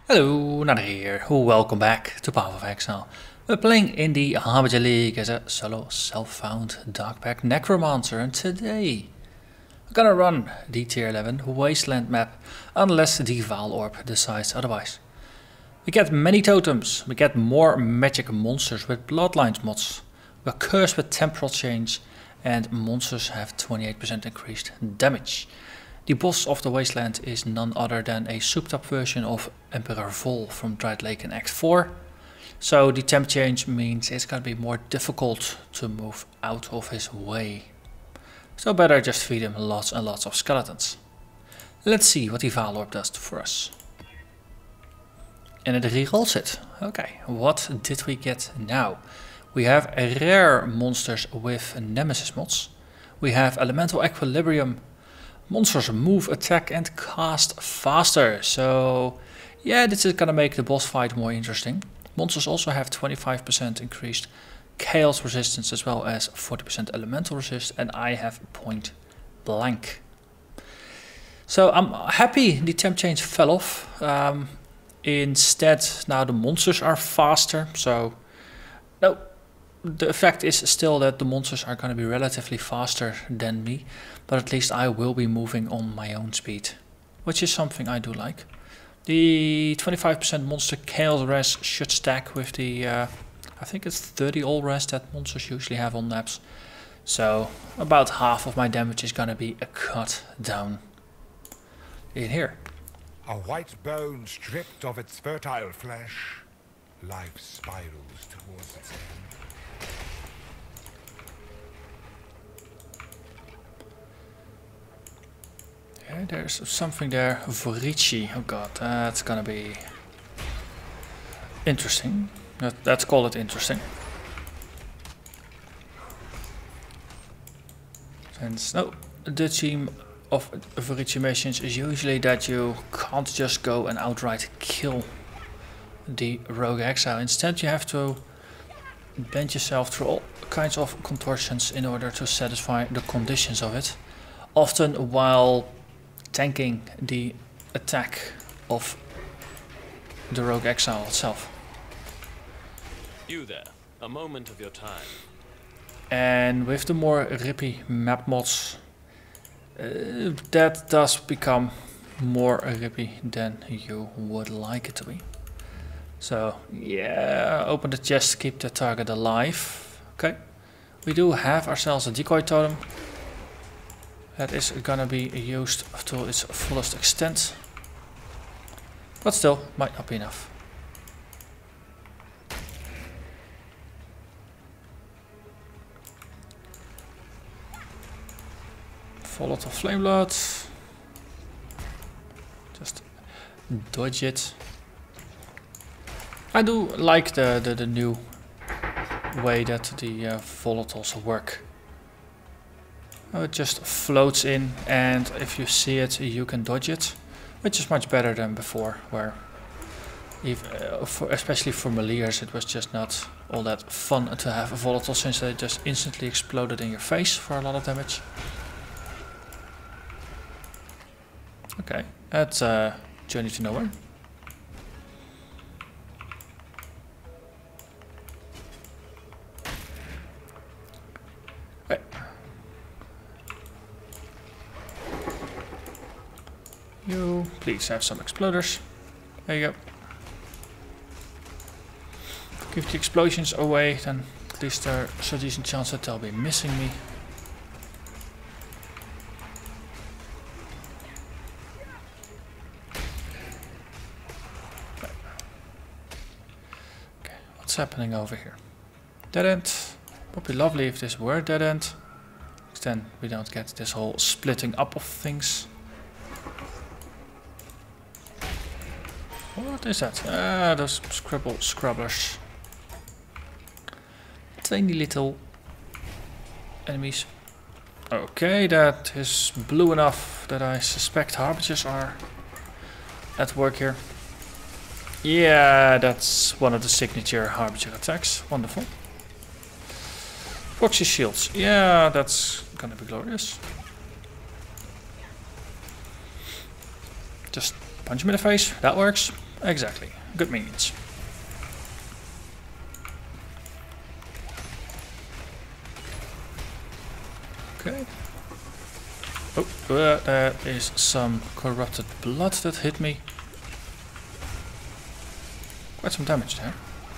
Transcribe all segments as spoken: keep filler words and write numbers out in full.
Hello, Nana here. Welcome back to Path of Exile. We're playing in the Harbinger League as a solo self-found Darkpack Necromancer, and today we're gonna run the tier eleven Wasteland map unless the Vaal Orb decides otherwise. We get many totems, we get more magic monsters with Bloodlines mods, we're cursed with temporal change, and monsters have twenty-eight percent increased damage. The boss of the Wasteland is none other than a souped up version of Emperor Vol from Dryad Lake in Act four. So the temp change means it's gonna be more difficult to move out of his way. So better just feed him lots and lots of skeletons. Let's see what the Vaal Orb does for us. And it rerolls it. Okay, what did we get now? We have rare monsters with Nemesis mods. We have Elemental Equilibrium. Monsters move, attack and cast faster. So yeah, this is gonna make the boss fight more interesting. Monsters also have twenty-five percent increased chaos resistance as well as forty percent elemental resist, and I have point blank. So I'm happy the temp change fell off. Um, instead now the monsters are faster. So no, the effect is still that the monsters are going to be relatively faster than me, but at least I will be moving on my own speed, which is something I do like. The twenty-five percent monster chaos res should stack with the, uh, I think it's thirty all res that monsters usually have on maps. So about half of my damage is going to be cut down in here. A white bone stripped of its fertile flesh, life spirals towards its end. Okay, there's something there. Vorici. Oh god, that's gonna be interesting. Let, let's call it interesting. Since no, the theme of Vorici missions is usually that you can't just go and outright kill the Rogue Exile. Instead, you have to bend yourself through all kinds of contortions in order to satisfy the conditions of it. Often while tanking the attack of the Rogue Exile itself. You there, a moment of your time. And with the more rippy map mods, uh, that does become more rippy than you would like it to be. So yeah, open the chest, keep the target alive. Okay, we do have ourselves a decoy totem. That is gonna be used to its fullest extent, but still might not be enough. Volatile Flame Blood. Just dodge it. I do like the, the, the new way that the uh, volatiles work. It just floats in, and if you see it you can dodge it, which is much better than before, where if, uh, for, especially for meleeers it was just not all that fun to have a volatile, since they just instantly exploded in your face for a lot of damage. Okay, that's uh, Journey to Nowhere. Okay. You please have some exploders. There you go. Give the explosions away, then at least there's a decent chance that they'll be missing me. Okay, what's happening over here? Dead end. Would be lovely if this were dead end. Then we don't get this whole splitting up of things. What is that? Ah, those scribble scrubblers. Tiny little enemies. Okay, that is blue enough that I suspect Harbingers are at work here. Yeah, that's one of the signature Harbinger attacks. Wonderful. Proxy shields. Yeah, that's gonna be glorious. Just punch him in the face. That works. Exactly. Good minions. Okay. Oh, uh, there is some corrupted blood that hit me. Quite some damage there.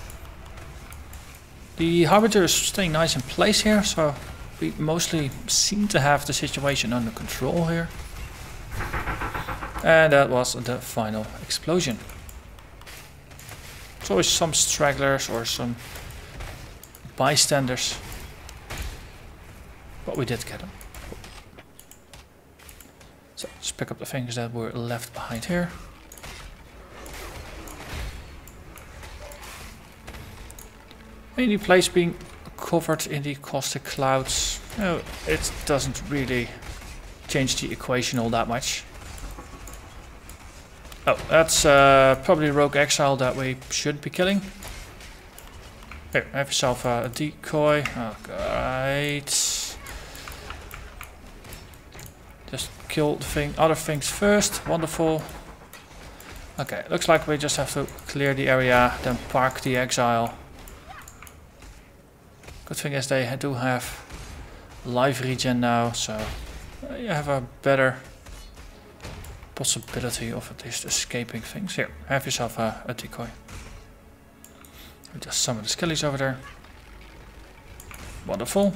The Harbinger is staying nice in place here, so we mostly seem to have the situation under control here. And that was the final explosion. There's always some stragglers or some bystanders. But we did get them. So let's pick up the things that were left behind here. Any place being covered in the caustic clouds, no, it doesn't really change the equation all that much. Oh, that's uh, probably Rogue Exile that we shouldn't be killing. Here, have yourself a decoy. Alright. Just kill the thing, other things first. Wonderful. Okay, looks like we just have to clear the area, then park the Exile. Good thing is they do have life regen now, so you have a better possibility of at least escaping things. Here, have yourself a, a decoy. Just summon the skellies over there. Wonderful.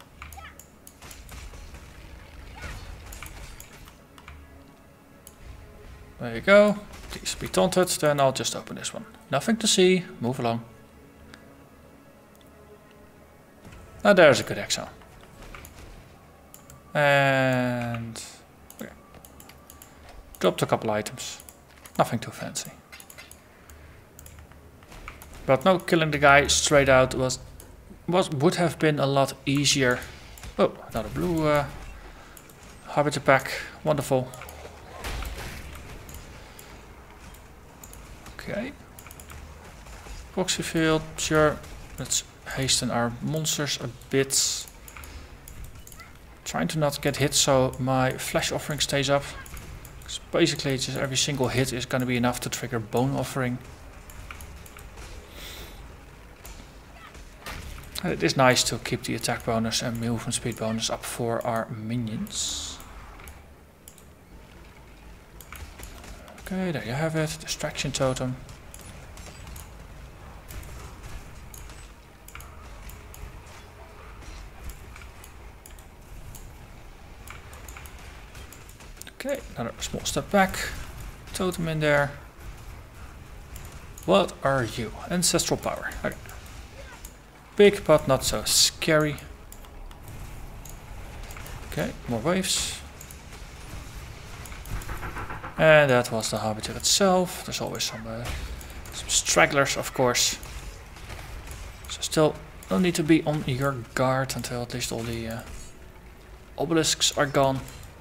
There you go. Please be taunted, then I'll just open this one. Nothing to see, move along. Now there's a good exile. And okay. Dropped a couple items. Nothing too fancy. But no, killing the guy straight out was was would have been a lot easier. Oh, another blue uh, Harbinger pack. Wonderful. Okay. Proxy field, sure. Let's hasten our monsters a bit. Trying to not get hit so my flesh offering stays up. Because basically just every single hit is going to be enough to trigger bone offering. And it is nice to keep the attack bonus and movement speed bonus up for our minions. Okay, there you have it. Distraction totem. Okay, another small step back. Totem in there. What are you? Ancestral power. Okay. Big but not so scary. Okay, more waves. And that was the Harbinger itself. There's always some, uh, some stragglers, of course. So still no need to be on your guard until at least all the uh, obelisks are gone.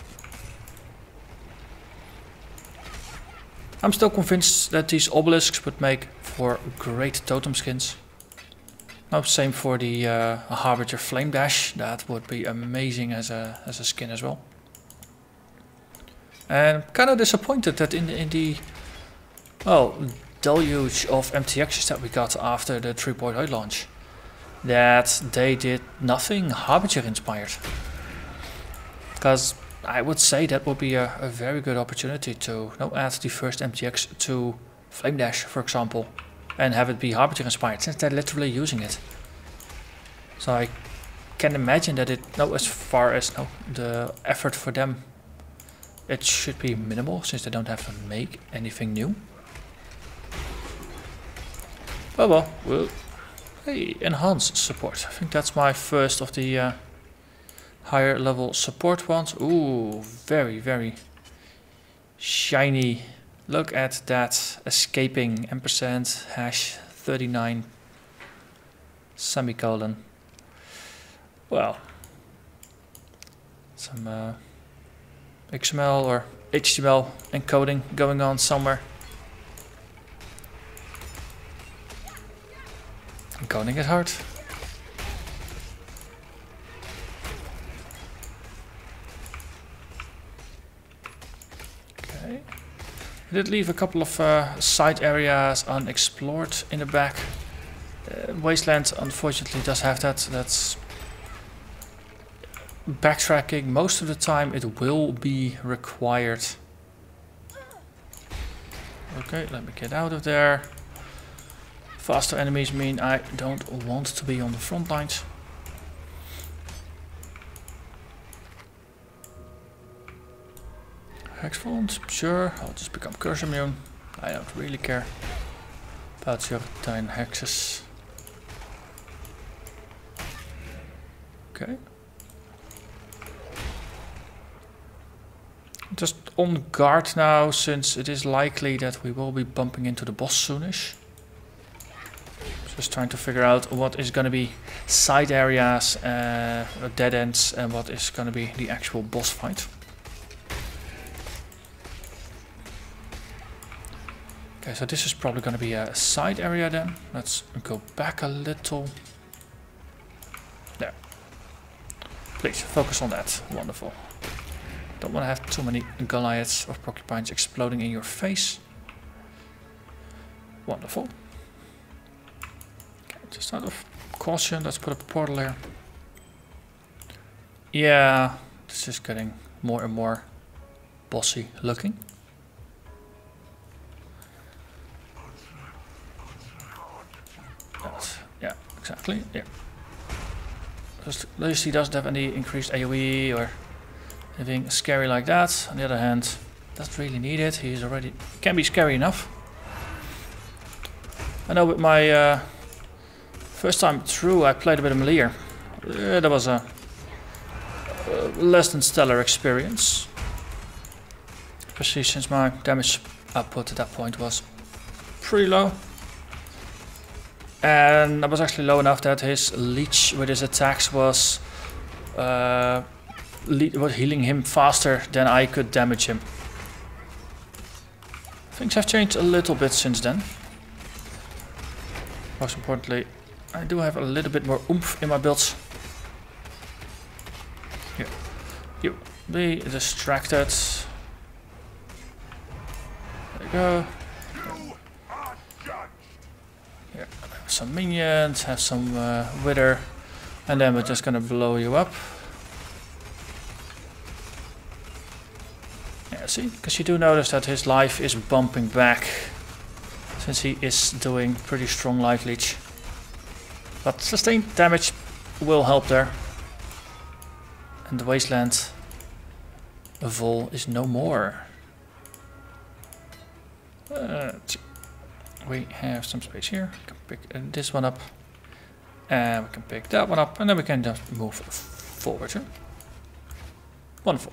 I'm still convinced that these obelisks would make for great totem skins. No, same for the uh, Harbinger Flame Dash. That would be amazing as a as a skin as well. And I'm kind of disappointed that in the, in the well deluge of M T Xs that we got after the three point oh launch, that they did nothing Harbinger inspired. Because I would say that would be a, a very good opportunity to you know, add the first M T X to Flame Dash, for example, and have it be Harbinger inspired, since they're literally using it. So I can imagine that it, no, as far as no, the effort for them, it should be minimal, since they don't have to make anything new. Oh well, well, hey, enhance support. I think that's my first of the uh, higher level support ones. Ooh, very, very shiny. Look at that, escaping ampersand hash thirty-nine semicolon. Well, some uh, X M L or H T M L encoding going on somewhere. Encoding is hard. I did leave a couple of uh, side areas unexplored in the back. Uh, Wasteland unfortunately does have that. That's backtracking. Most of the time it will be required. Okay, let me get out of there. Faster enemies mean I don't want to be on the front lines. Hexfront, sure, I'll just become curse immune. I don't really care about your tiny hexes. Okay. Just on guard now, since it is likely that we will be bumping into the boss soonish. Just trying to figure out what is going to be side areas, uh, dead ends, and what is going to be the actual boss fight. Okay, so this is probably going to be a side area then. Let's go back a little. There. Please, focus on that. Wonderful. Don't want to have too many Goliaths or porcupines exploding in your face. Wonderful. Okay, just out of caution, let's put up a portal here. Yeah, this is getting more and more bossy looking. That's, yeah, exactly. Yeah. Just Lucy doesn't have any increased A O E or anything scary like that. On the other hand, doesn't really need it. He's already can be scary enough. I know with my uh, first time through, I played a bit of Melier. Uh, that was a, a less than stellar experience, especially since my damage output at that point was pretty low. And that was actually low enough that his leech with his attacks was, uh, was healing him faster than I could damage him. Things have changed a little bit since then. Most importantly, I do have a little bit more oomph in my builds. Here, you be distracted. There you go. Some minions, have some uh, wither, and then we're just gonna blow you up. Yeah, see, because you do notice that his life is bumping back, since he is doing pretty strong life leech. But sustained damage will help there. And the wasteland vol is no more. Uh, We have some space here. We can pick uh, this one up, and we can pick that one up, and then we can just move forward. Huh? Wonderful.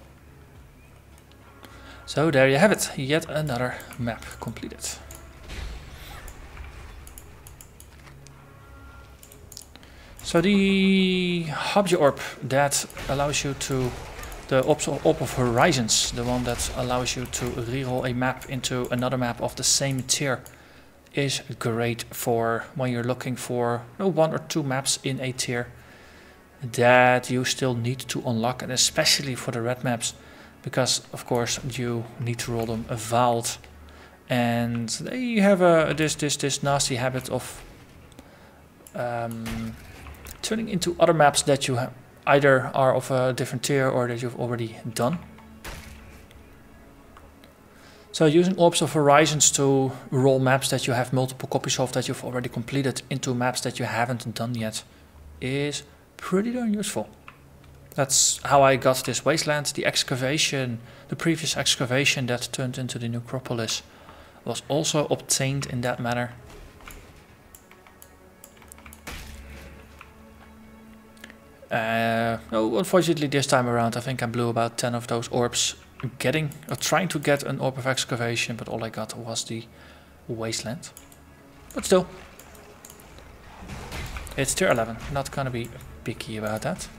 So there you have it. Yet another map completed. So the Hobby Orb that allows you to, the Orb of Horizons, the one that allows you to reroll a map into another map of the same tier, is great for when you're looking for no, one or two maps in a tier that you still need to unlock, and especially for the red maps, because of course you need to roll them a Vault, and they have a this this this nasty habit of um, turning into other maps that you have either are of a different tier or that you've already done. So using Orbs of Horizons to roll maps that you have multiple copies of that you've already completed into maps that you haven't done yet is pretty darn useful. That's how I got this wasteland. The excavation, the previous excavation that turned into the necropolis, was also obtained in that manner. Uh, oh, unfortunately this time around I think I blew about ten of those orbs getting or trying to get an Orb of Excavation, but all I got was the wasteland. But still, it's tier eleven, not gonna be picky about that.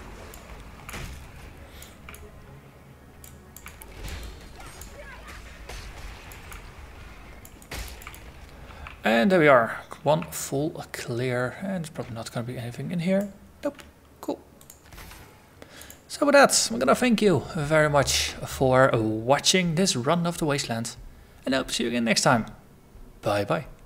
And there we are, one full clear, and there's probably not gonna be anything in here. Nope. Cool. So with that, I'm gonna thank you very much for watching this run of the wasteland. and I hope to see you again next time. Bye bye.